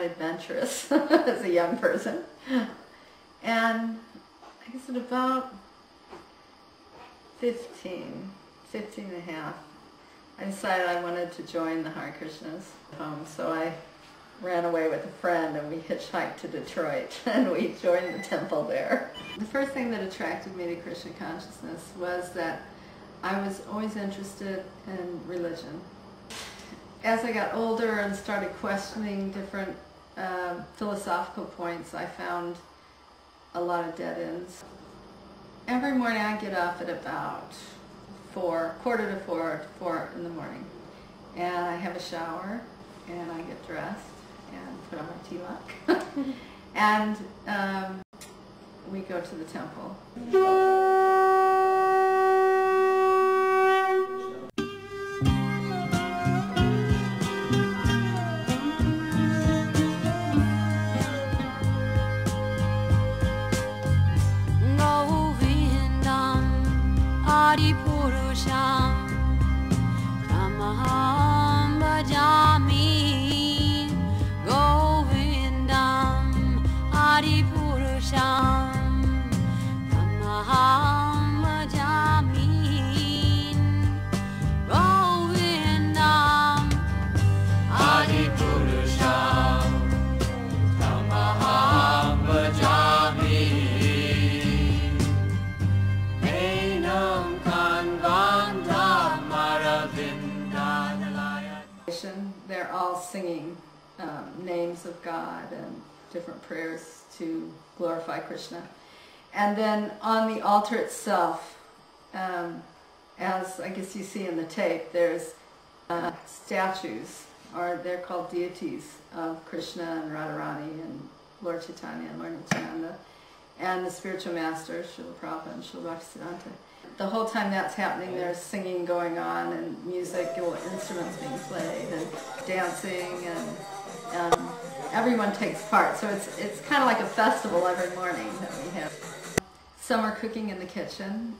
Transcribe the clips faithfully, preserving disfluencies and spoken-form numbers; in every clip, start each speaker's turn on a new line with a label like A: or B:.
A: quite adventurous as a young person. And I guess at about fifteen, fifteen and a half, I decided I wanted to join the Hare Krishnas. Um, so I ran away with a friend and we hitchhiked to Detroit and we joined the temple there. The first thing that attracted me to Krishna consciousness was that I was always interested in religion. As I got older and started questioning different uh, philosophical points, I found a lot of dead ends. Every morning I get up at about four, quarter to four, four in the morning, and I have a shower and I get dressed and put on my tilak and um, we go to the temple. They're all singing um, names of God and different prayers to glorify Krishna. And then on the altar itself, um, as I guess you see in the tape, there's uh, statues, or they're called deities, of Krishna and Radharani and Lord Chaitanya and Lord Nityananda, and the spiritual masters, Srila Prabhupada and Srila Bhaktisiddhanta. The whole time that's happening, there's singing going on and music, instruments being played and dancing, and um, everyone takes part. So it's it's kind of like a festival every morning that we have. Some are cooking in the kitchen.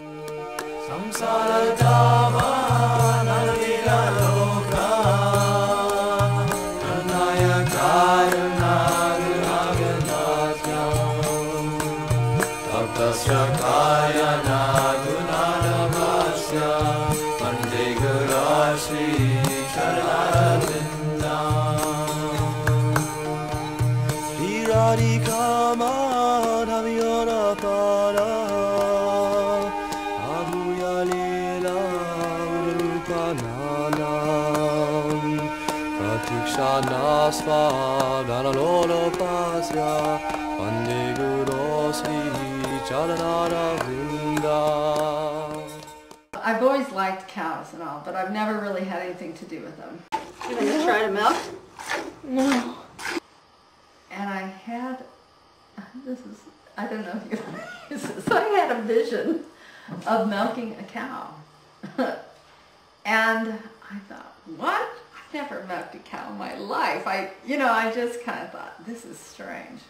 A: I've always liked cows and all, but I've never really had anything to do with them. You want to try to milk? No. And I had, this is, I don't know if you want to use this, I had a vision of milking a cow. And I thought, what? I've never milked a cow in my life. I, you know, I just kind of thought, this is strange.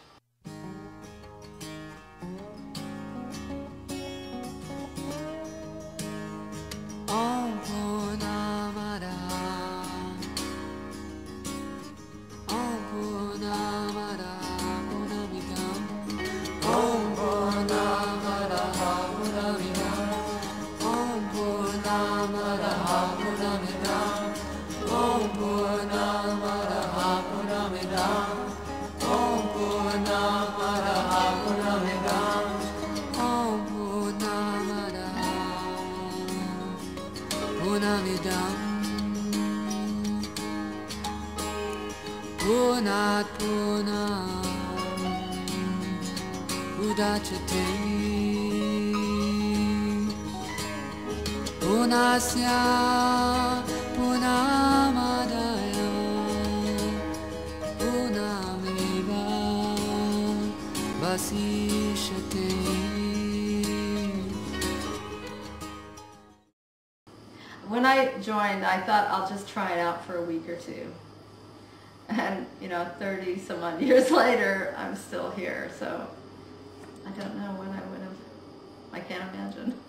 A: Punat punam udachate punasya punamadaya punameva vasishate. When I joined, I thought I'll just try it out for a week or two. And, you know, thirty some odd years later, I'm still here, so I don't know when I would have, I can't imagine.